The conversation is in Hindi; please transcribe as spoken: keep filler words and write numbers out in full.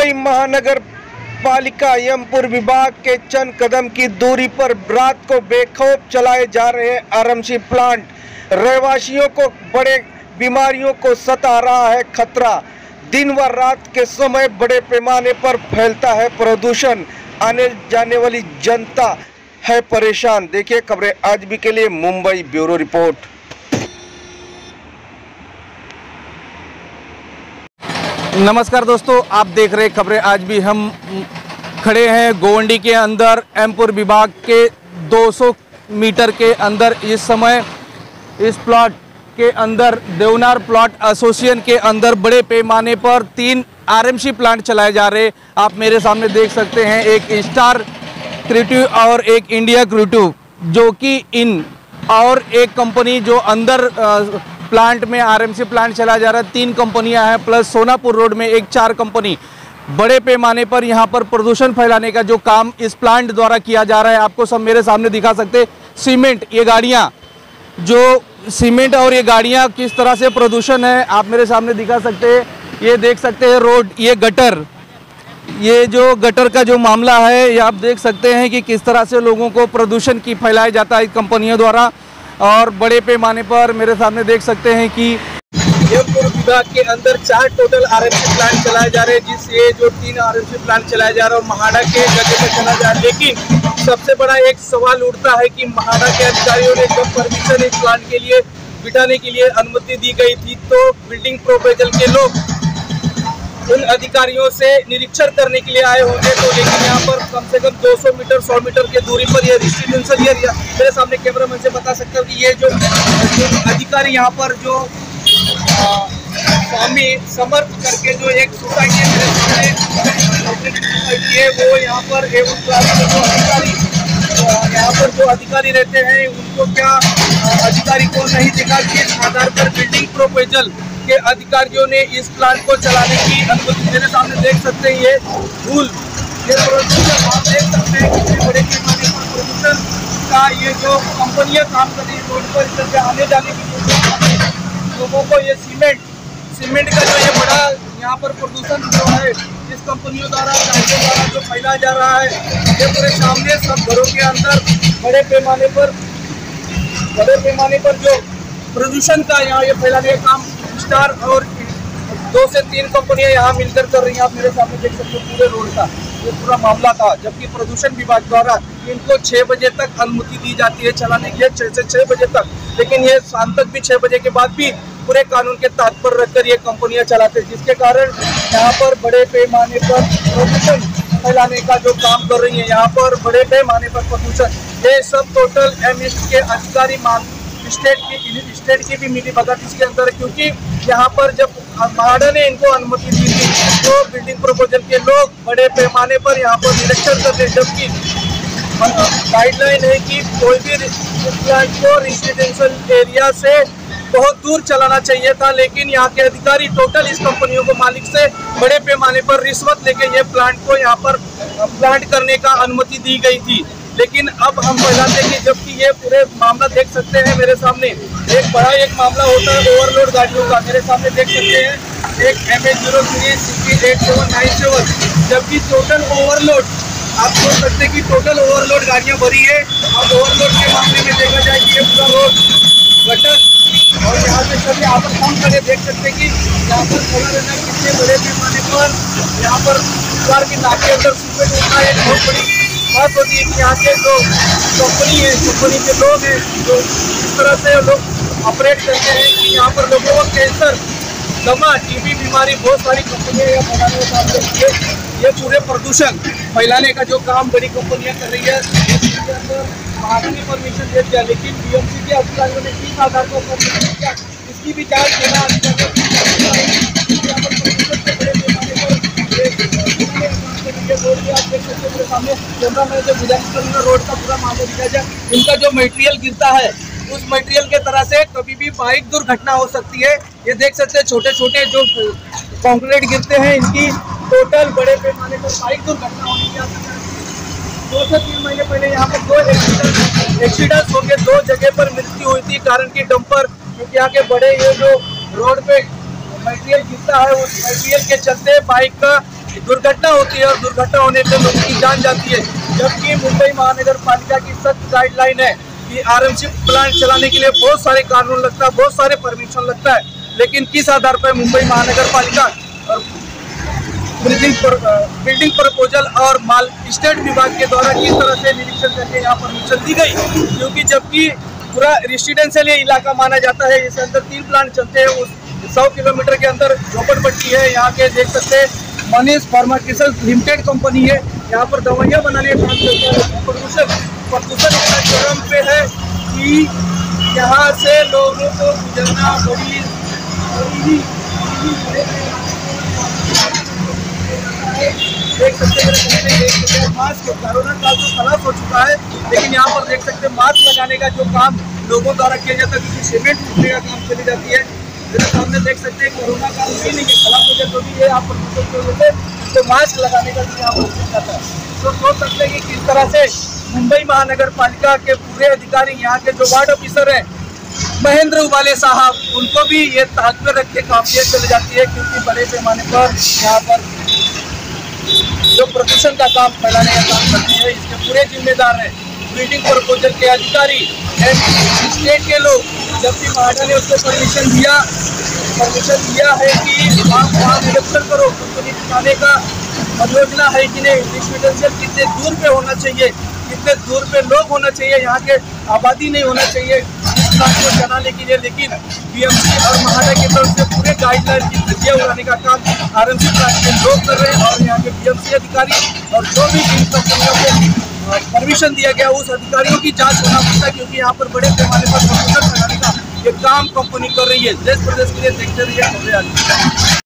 मुंबई महानगर पालिका यमपुर विभाग के चंद कदम की दूरी पर रात को बेखौफ चलाए जा रहे आरएमसी प्लांट रहवासियों को बड़े बीमारियों को सता रहा है खतरा। दिन व रात के समय बड़े पैमाने पर फैलता है प्रदूषण, आने जाने वाली जनता है परेशान। देखिए खबरें आज भी के लिए मुंबई ब्यूरो रिपोर्ट। नमस्कार दोस्तों, आप देख रहे खबरें आज भी। हम खड़े हैं गोवंडी के अंदर यमपुर विभाग के दो सौ मीटर के अंदर। इस समय इस प्लॉट के अंदर देवनार प्लॉट एसोसिएशन के अंदर बड़े पैमाने पर तीन आरएमसी प्लांट चलाए जा रहे। आप मेरे सामने देख सकते हैं, एक स्टार क्रिएटिव और एक इंडिया क्रिएटिव, जो कि इन और एक कंपनी जो अंदर प्लांट में आरएमसी प्लांट चला जा रहा है। तीन कंपनियां हैं, प्लस सोनापुर रोड में एक चार कंपनी। बड़े पैमाने पर यहां पर प्रदूषण फैलाने का जो काम इस प्लांट द्वारा किया जा रहा है। आपको सब मेरे सामने दिखा सकते, सीमेंट, ये गाड़ियां, जो सीमेंट और ये गाड़ियां किस तरह से प्रदूषण है आप मेरे सामने दिखा सकते हैं। ये देख सकते हैं रोड, ये गटर, ये जो गटर का जो मामला है, ये आप देख सकते हैं कि किस तरह से लोगों को प्रदूषण की फैलाया जाता है कंपनियों द्वारा। और बड़े पैमाने पर मेरे सामने देख सकते हैं कि यमपुर विभाग के अंदर चार टोटल आरएमसी प्लांट चलाए जा रहे हैं, जिससे जो तीन आरएमसी प्लांट चलाए जा रहे हैं महाड़ा के जगह पर चला जा रहा है। लेकिन सबसे बड़ा एक सवाल उठता है कि महाड़ा के अधिकारियों ने जब परमिशन इस प्लांट के लिए बिठाने के लिए अनुमति दी गई थी, तो बिल्डिंग प्रोपोजल के लोग उन अधिकारियों से निरीक्षण करने के लिए आए होंगे। तो लेकिन यहाँ पर कम से कम दो सौ मीटर सौ मीटर के दूरी पर ये रेसिडेंशियल एरिया, मेरे सामने कैमरा मैन से बता सकता हूँ कि ये जो, जो अधिकारी यहाँ पर जो स्वामी समर्थ करके जो एक सोसाइटी है वो यहाँ पर एवं जो अधिकारी यहाँ पर जो अधिकारी रहते हैं उनको क्या अधिकारी को नहीं देखा, किस आधार पर बिल्डिंग प्रोपोजल के अधिकारियों ने इस प्लांट को चलाने की अनुमति। मेरे सामने देख सकते हैं ये धूल, ये प्रदूषण आप देख सकते हैं कितने बड़े पैमाने पर प्रदूषण का ये जो कंपनियां काम कर रही है रोड पर इधर से आने जाने की लोगों को ये सीमेंट सीमेंट का जो ये बड़ा यहाँ पर प्रदूषण जो है इस कंपनियों द्वारा द्वारा जो फैलाया जा रहा है, ये पूरे सामने सब घरों के अंदर बड़े पैमाने पर बड़े पैमाने पर जो प्रदूषण का यहाँ ये फैलाने का काम स्टार और दो से तीन कंपनियां यहाँ मिलकर कर रही हैं। आप मेरे सामने देख सकते हो पूरे रोड का ये पूरा मामला था, जबकि प्रदूषण विभाग द्वारा इनको छः बजे तक अनुमति दी जाती है चलाने के लिए, छः से छः बजे तक। लेकिन ये शाम तक भी छः बजे के बाद भी पूरे कानून के तहत पर रखकर ये कंपनियां चलाते हैं, जिसके कारण यहाँ पर बड़े पैमाने पर प्रदूषण फैलाने का जो काम कर रही है। यहाँ पर बड़े पैमाने पर प्रदूषण, ये सब टोटल एमएसटी के अधिकारी मान स्टेट की स्टेट की भी मिली भगत इसके अंदर, क्योंकि यहाँ पर जब महाड़ा ने इनको अनुमति दी थी तो बिल्डिंग प्रोपोजल के लोग बड़े पैमाने पर यहाँ पर निरीक्षण करते, जबकि गाइडलाइन है कि कोई भी प्लांट को रेसिडेंशियल एरिया से बहुत दूर चलाना चाहिए था। लेकिन यहाँ के अधिकारी टोटल इस कंपनियों को मालिक से बड़े पैमाने पर रिश्वत लेके ये प्लांट को यहाँ पर प्लांट करने का अनुमति दी गई थी। लेकिन अब हम बताते कि जबकि ये पूरे मामला देख सकते हैं मेरे सामने, एक बड़ा एक मामला होता है ओवरलोड गाड़ियों का। मेरे सामने देख सकते हैं एक M H zero three sixty eight seven nine seven, जबकि टोटल ओवरलोड आप सोच सकते हैं कि टोटल ओवरलोड गाड़ियाँ भरी है। अब ओवरलोड के मामले में देखा जाए कि ये पूरा रोड गटर और यहाँ से सभी आप फोन करके देख सकते हैं कि यहाँ पर खड़ा रहना कितने बड़े पैमाने पर यहाँ पर कार की नाके अंदर सीमेंट होता है। बहुत बड़ी बात होती है कि यहाँ के जो कंपनी है, कंपनी के लोग हैं जो इस तरह से लोग ऑपरेट करते हैं कि यहाँ पर लोगों को कैंसर, दमा, टीबी बीमारी बहुत सारी कंपनियाँ यहाँ बनाने का काम करती है। ये पूरे प्रदूषण फैलाने का जो काम बड़ी कंपनियाँ कर रही है, इसके अंदर महाड़ा ने परमिशन दे दिया, लेकिन बीएमसी के अधिकारियों ने किस आधार पर परमिशन दिया इसकी भी जांच होना सामने कैमरा मैन से गुजारिश करूँगा रोड का पूरा मामला दिखाया जाए। इनका जो मटेरियल गिरता है उस मटेरियल के तरह से कभी भी बाइक दुर्घटना हो सकती है। ये देख सकते हैं छोटे छोटे जो कंक्रीट गिरते हैं, इनकी टोटल बड़े पैमाने पर बाइक दुर्घटना होने की आशंका है। दो से तीन महीने पहले यहाँ पर दो एक्सीडेंट एक्सीडेंट हो गए, दो जगह पर मृत्यु हुई थी, कारण की डंपर क्योंकि यहाँ के बड़े ये जो रोड पे मटेरियल गिरता है उस मटेरियल के चलते बाइक का दुर्घटना होती है और दुर्घटना होने से लोगों की जान जाती है। जबकि मुंबई महानगर पालिका की सख्त गाइडलाइन है कि आरएमसी प्लांट चलाने के लिए बहुत सारे कानून लगता है, बहुत सारे परमिशन लगता है, लेकिन किस आधार पर मुंबई महानगर पालिका और बिल्डिंग पर बिल्डिंग प्रपोजल और माल स्टेट विभाग के द्वारा किस तरह से निरीक्षण करके यहाँ परमिशन दी गई। क्योंकि जबकि पूरा रेसिडेंशियल ये इलाका माना जाता है, इसके अंदर तीन प्लांट चलते हैं, उस सौ किलोमीटर के अंदर झोपड़पट्टी है। यहाँ के देख सकते हैं मनीष फार्मास्यूटिकल्स लिमिटेड कंपनी है, यहाँ पर दवाइयाँ बनाने का काम चलता है। प्रदूषण प्रदूषण इतना चरम पे है कि यहाँ से लोगों को गुजरना बड़ी बड़ी देख सकते हैं। मास्क कोरोना काल तो खलास हो चुका है, लेकिन यहाँ पर देख सकते हैं मास्क लगाने का जो काम लोगों द्वारा किया जाता है, क्योंकि सीमेंट टूटने का काम चली जाती है। मेरे सामने देख सकते हैं कोरोना काल भी नहीं है, खलास हो जाए तो भी है यहाँ पर तो मास्क लगाने का भी यहाँ पर किया जाता है। तो सोच सकते हैं कि किस तरह से मुंबई महानगर पालिका के पूरे अधिकारी, यहाँ के जो वार्ड ऑफिसर हैं महेंद्र उबाले साहब, उनको भी ये ताक में रख के काफियत चली जाती है, क्योंकि बड़े पैमाने पर यहाँ पर जो प्रदूषण का काम फैलाने का काम करती है, इसके पूरे जिम्मेदार हैं बिल्डिंग प्रपोजल के अधिकारी स्टेट के लोग। जबकि महाडा ने उसको परमिशन दिया परमिशन दिया है कि आप वहाँ निरीक्षण करो, कंपनी चलाने का परियोजना है कि नहीं, रेसिडेंशियल कितने दूर पे होना चाहिए, कितने दूर पे लोग होना चाहिए, यहाँ के आबादी नहीं होना चाहिए इस प्लांट को चलाने के लिए। लेकिन बीएमसी और महाडा की तरफ से पूरे गाइडलाइन की धज्जियां उड़ाने का काम आरएमसी प्लांट के लोग कर रहे हैं और यहाँ के बीएमसी अधिकारी और जो भी इन कंपनियों को परमिशन दिया गया उस अधिकारियों की जांच होना पड़ता है, क्योंकि यहाँ पर बड़े पैमाने पर प्रदूषण फैलाने का ये काम कंपनी कर रही है। देश प्रदेश के लिए देखते रहिए खबरें आज।